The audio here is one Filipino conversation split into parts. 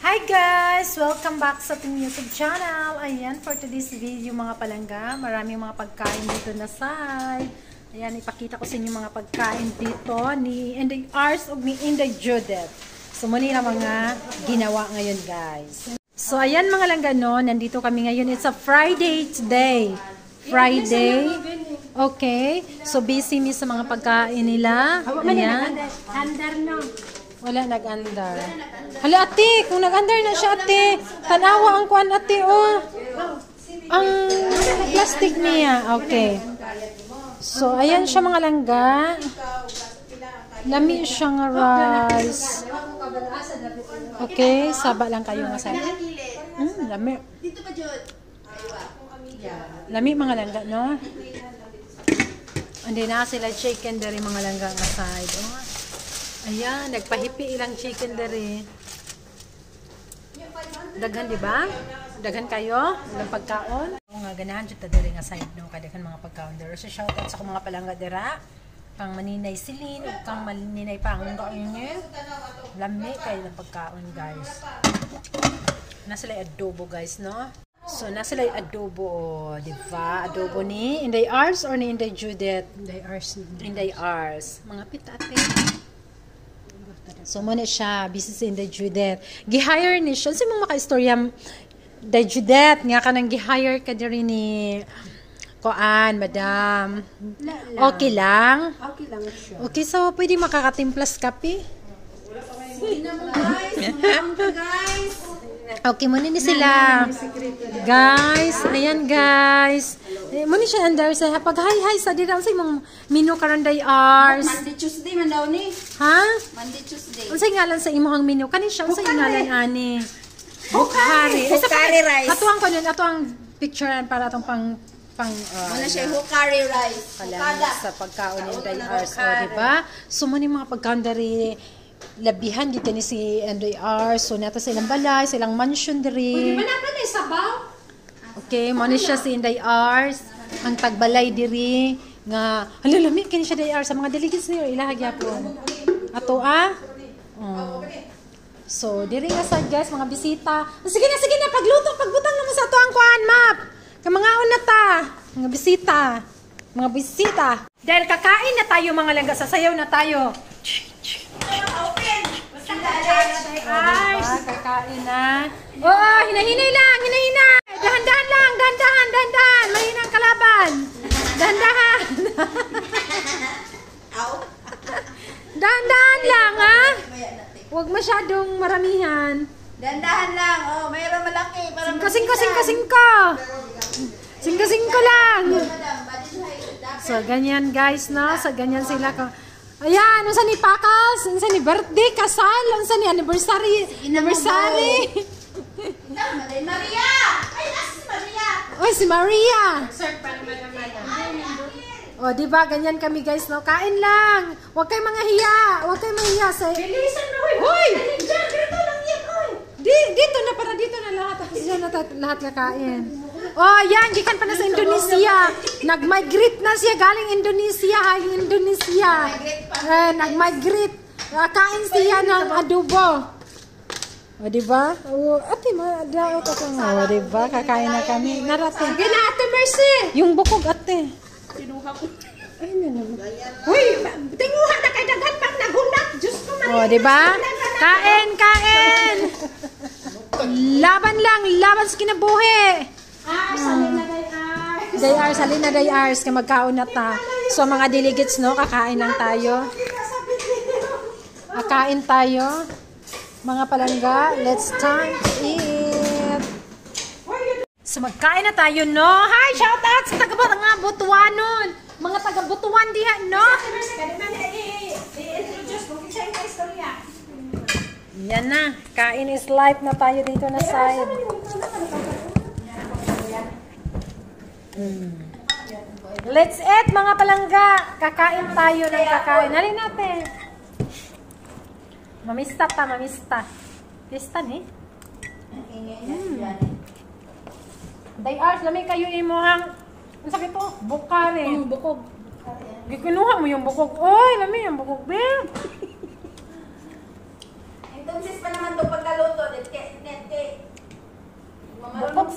Hi guys! Welcome back sa ating YouTube channel. Ayan, for today's video mga palangga, maraming mga pagkain dito na side. Ayan, ipakita ko sa inyo mga pagkain dito ni Inday Ars o ni Inday Judith. So, muli na mga ginawa ngayon guys. So, ayan mga langga no, nandito kami ngayon. It's a Friday today. Friday. Okay. So, busy mi sa mga pagkain nila. Ayan. Wala nag-andar. Hala ate, kung nag-andar na siya ate, tanawa ang kuan ate oh. Ang plastic niya. Okay. So ayan siya mga langga. Lami siya nga rice. Okay, saba lang kayo nga sa. Lami. Lami mga langga no. Andi na sila chicken dari mga langga nga side. Oh. Ayan, nagpahipi ilang chicken dere. Daghan di ba? Daghan kayo ng pagkaon. O nga ganahan jud ta dere nga side no kadaghan mga pagkaon dere. So shout out sa akong mga palangga dira. Kang maninay silin ug kang maninay panggaon niyo. Lami kay ng pagkaon guys. Nasa lay adobo guys no. So nasa lay adobo, di ba? Adobo ni Inday Ars or ni Inday Judith? Inday Ars. Inday Ars. Mga pita ate. So, muna siya, busy si Inday Judith. Gi-hire ni siya. Kasi mga maka-istorya, Inday Judith, nga ka nang gi-hire ka din ni Koan, madam. Okay lang? Okay lang siya. Okay, so, pwede makakatimplas kape? Guys. Okay, muna ni sila. Guys, ayan guys. Muna siya andar sa pag hi sa dira sa imong menu karon day hours. Monday Tuesday man daw ni. Ha? Monday Tuesday. Unsay ngalan sa imong menu? Kani siya unsay ngalan ani? Hukari. Hukari rice. Atuang ko nun, atuang picturean para atong pang wala siya hukari rice. Hukada sa pagkaon ni day hours, di ba? So mo ni mga pagkaon dari labihan gid ni si Inday Ars. So nata sa ilang balay, sa ilang mansion diri. Pwede ba na ni sabaw? Okay, mo ni siya si Inday Ars, ang tagbalay diri nga halalami kani siya Inday Ars sa mga delegates niyo ilaha gyapon. Ato So, diri nga sad guys mga bisita. Sige na pagbutang naman sa ato ang kuan map. Kamangaon na ta, mga bisita. Mga bisita. Dahil kakain na tayo mga langga, sasayaw na tayo. Open. Diba? Kakain na. Oo, hinahinay lang, hinahina. Dahan-dahan lang, dahan-dahan. Mahina ang kalaban. Dahan-dahan. Dahan-dahan lang, ha? Huwag masyadong maramihan. Dahan-dahan lang. Oh, mayroon malaki. Singko lang. So, ganyan guys, no? So, ganyan sila ko. Ayan, unsa ni Pakas? Unsa ni birthday, kasal? Unsa ni anniversary? Maria! Ay, si Maria! Oy, si Maria! Sir, pa naman. O, diba? Ganyan kami guys, no? Kain lang! Huwag kayong mga hiya! Huwag kayong mahiya sa... Bilisan na, Hoy! Dito lang yan, oy! Dito na, para dito na lahat. Diyan na lahat kakain. Oh, yan, gikan pa na sa Indonesia. Nag-migrate na siya galing Indonesia, Indonesia. Nag-migrate. Kain siya ng adobo. O, diba? O, ate, madaot ako nga. O, diba? Kakain na kami. Narate. Gina, Ate Mercy! Yung bukog, ate. Sinuha ko. Ay, naman. Uy, tinguha na kay daghan pang naghunat. Diyos ko, Maria. O, diba? Kain! Laban sa kinabuhi. Salina day Ars, ka magkaon na ta. So, mga delegates, no, kakain lang tayo. Kakain tayo. Mga palangga, let's time to eat. So, magkain na tayo, no? Hi, shout out sa taga-Butuanon. Mga taga-Butuan diha, no? Yan na. Kain is life na tayo dito na side. Let's eat mga palangga. Kakain tayo ng kakain. Halin natin. Mamista. Pista ni. Day Ars, lamay kayo imuhang. Ang sakit to? Bukari. Bukog. Gikinuha mo yung bukog. Oy, lamay yung bukog. Entonces pa naman to pagkaluto.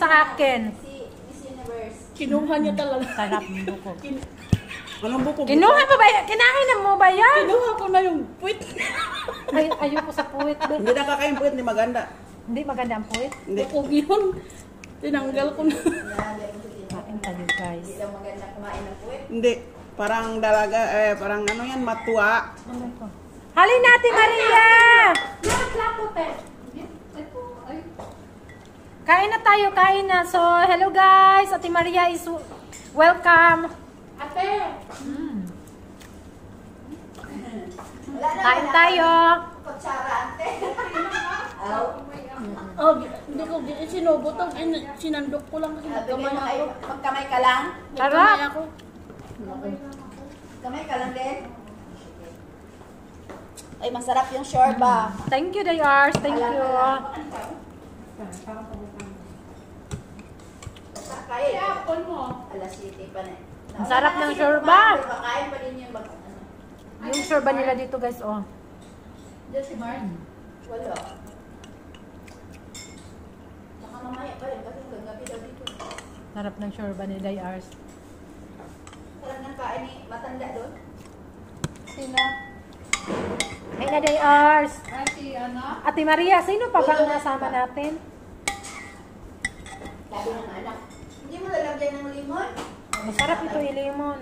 sa akin. Kinuha niya talaga. Sarap ng buko. Anong buko? Kinuha pa ba yan? Kinain mo ba yan? Kinuha ko na yung puwit. Ay, ayoko sa puwit. Hindi nakakain puwit, hindi maganda. Hindi maganda ang puwit. Hindi. Buko yun. Tinanggal ko na. Kain tayo guys. Hindi. Parang dalaga, parang ano yan, matua. Ano ito? Halin natin, Maria! Kain na tayo, kain na. So, hello guys. Ate Maria is welcome. Ate! Kain tayo. Oh, hindi ko sinubot. Sinandok ko lang kasi magkamay ako. Magkamay ka lang? Sarap. Magkamay ako. Kamay ka lang din? Ay, masarap yung shorba. Thank you, Dayars. Thank you. Kaya, mo. Alas 7 pa na. Ang sarap ng shorba. Kain pa din yung Yung shorba nila dito, guys, oh. Diyan si Mark? Wala. Baka mamaya pa rin kasi hanggang gabi daw dito. Sarap ng shorba ni Dayars. Sarap ng kain ni matanda doon. Sina? Hey na, Dayars. Si ano? Ate Maria, sino pa ba ang nasama natin? Sabi ng anak, hindi mo lalagyan ng limon? Masarap ito, lemon.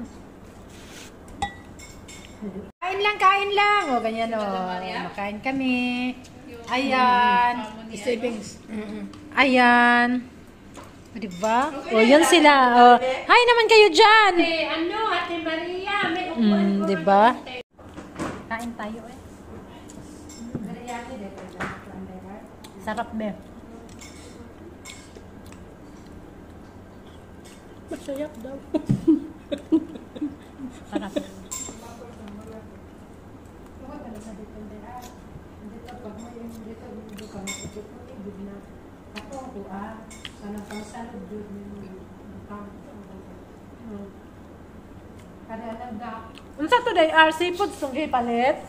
Kain lang, kain lang. O, ganyan o. Makain kami. Ayan. Savings. Ayan. O, diba? O, yun sila. O, hi naman kayo dyan. Ate Maria, may Diba? Kain tayo eh. Sarap be. Masayap daw. Sarap. Unsa to day seafood sunggi palit?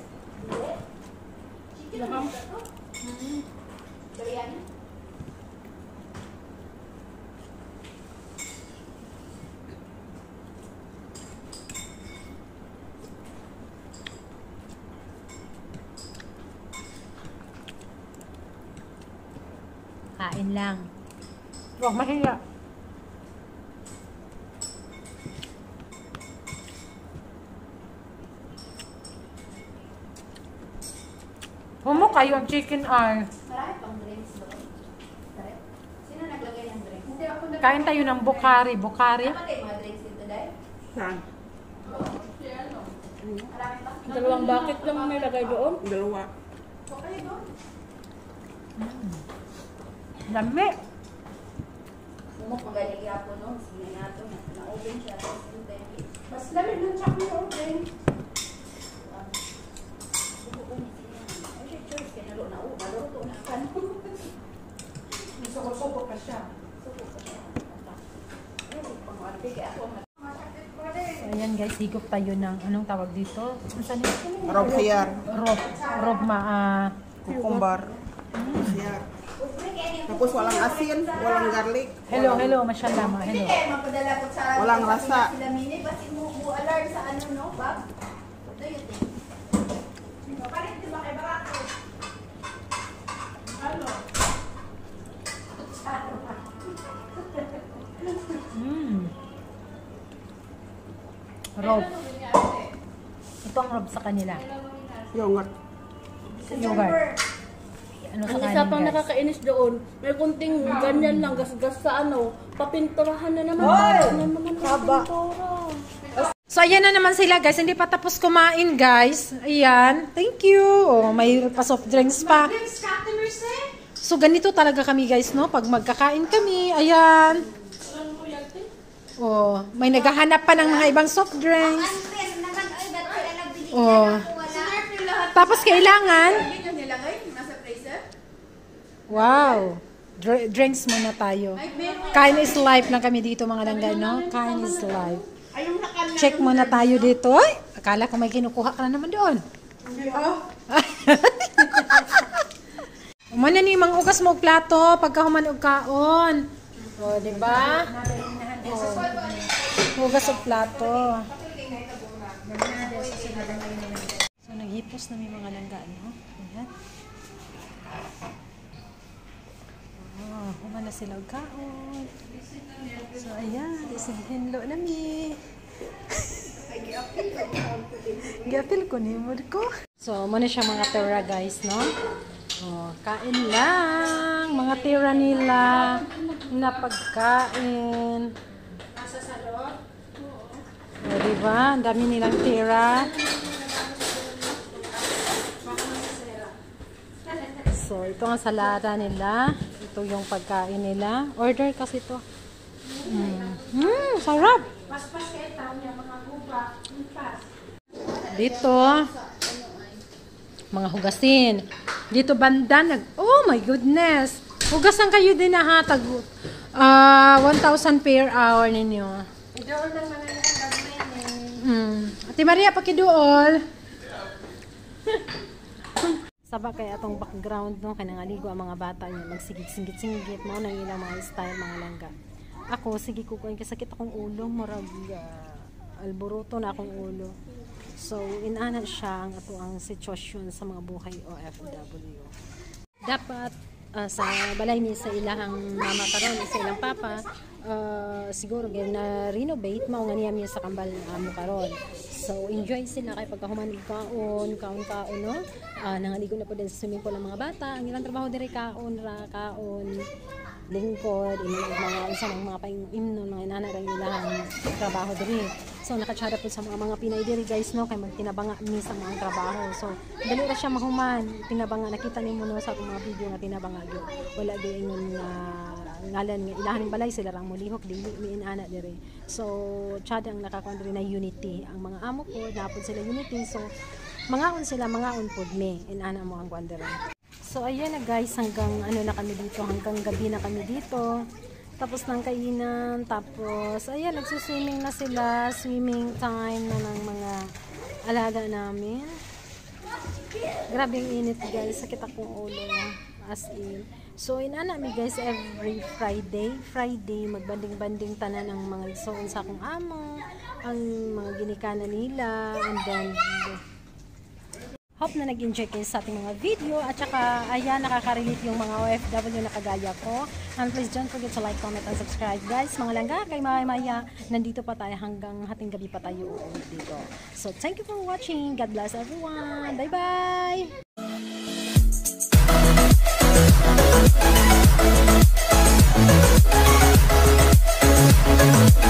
Laham. Biryani? Kain lang. Huwag mahiya. Humo kayo ang chicken eye. Marami pang drinks doon. Tara. Sino naglagay ng drinks? Hindi ako Kain tayo ng bukari. Bukari? Dapat kayo mga drinks dito dahil? Saan? Marami pa? Dalawang bucket lang ang nilagay doon. Dalawa. Okay doon. Dami. Umok magaling ako no. Sige na ito. Na-open siya. Mas lamig ng chak mo open. Suko-suko pa siya. So, ayan guys, higop tayo ng anong tawag dito? Ano saan ito? Rob siyar. Rob Kukumbar. Siyar. Tapos walang asin, walang garlic. hello, masyala ma. Hello. Sige, mapadala ko sa Walang rasa. sila mini. Basi mo alarm sa ano no, Bob? What do you think? Papalit di ba kay Barako? Ano? Rob. Ito ang rob sa kanila. Yogurt. Yogurt. Ano sa Ang isa kanin pang guys? nakakainis doon, may kunting ganyan lang, gas-gas sa ano, papinturahan na naman. Ano naman ang pintura? So, ayan na naman sila guys. Hindi pa tapos kumain guys. Ayan. Thank you. Oh, may pa soft drinks pa. So, ganito talaga kami guys, no? Pag magkakain kami. Ayan. Oh, may naghahanap pa ng mga ibang soft drinks. Oh. Tapos kailangan, Yun yung nilagay, nasa freezer. wow. Drinks muna tayo. Kain is life lang kami dito mga langga, no? Kain is life. Check muna tayo dito. Ay, akala ko may kinukuha ka na naman doon. Umana ni mang ugas mo og plato pagka human og kaon. O, diba? O, hugas o plato. So, naghipos na may mga langga, no? Ayan. Human na sila kaon. So, ayan. Isighinlo na mi. Giapil ko ni mood ko. So, muna siya mga tira, guys, no? Oh, kain lang. Mga tira nila na pagkain. O, diba? Ang dami nilang tira. So, ito ang salada nila. Ito yung pagkain nila. Order kasi ito. Sarap! Dito, mga hugasin. Dito banda, oh my goodness! Hugasan kayo din na ha. 1,000 per hour ninyo. Idool ng mga nakagagmay Ate Maria, pakiduol. Saba kaya atong background no, kaya nangaligo ang mga bata niya, magsigit-singit-singit mo nang ilang mga style, mga langga. Ako, sige ko kung sakit akong ulo, murag alboroto na akong ulo. So, inana siya ang ato ang sitwasyon sa mga buhay OFW. Dapat sa balay ni sa ilahang mama karon, sa ilang papa, siguro na renovate mao nga niya sa kambal mo karon. So enjoy sila kay pagkahuman kaon no. Nangaligo na po din sa swimming pool ang mga bata. Ang ilang trabaho diri kaon lingkod, mga isa mga paimno mga inana ra ilang trabaho diri. So nakatsara po sa mga Pinay diri guys no kay magtinabanga mi sa mga trabaho. So dali ra siya mahuman, tinabanga nakita nimo no sa mga video nga tinabanga gyud. Wala gyud ingon nga ngalan nga ilahan balay sila rang mulihok dili mi inana diri. So tsada ang nakakuan diri na unity. Ang mga amo ko napod sila unity. So mangaon sila mangaon pod mi inana mo ang kuan diri. So ayan na guys, hanggang na kami dito, hanggang gabi na kami dito. Tapos ng kainan, tapos ayan, nagsuswimming na sila, swimming time na ng mga alaga namin. Grabe ang init guys, sakit akong ulo, as in. So inana mi guys, every Friday, magbanding-banding tanan ng mga igsoon sa akong amo, ang mga ginikanan nila, and then hope na nag-enjoy kayo sa ating mga video at saka ayan, nakaka-relate yung mga OFW na kagaya ko. And please don't forget to like, comment, and subscribe guys. Mga langga, kay Maya, nandito pa tayo hanggang hating gabi pa tayo dito. So thank you for watching. God bless everyone. Bye-bye!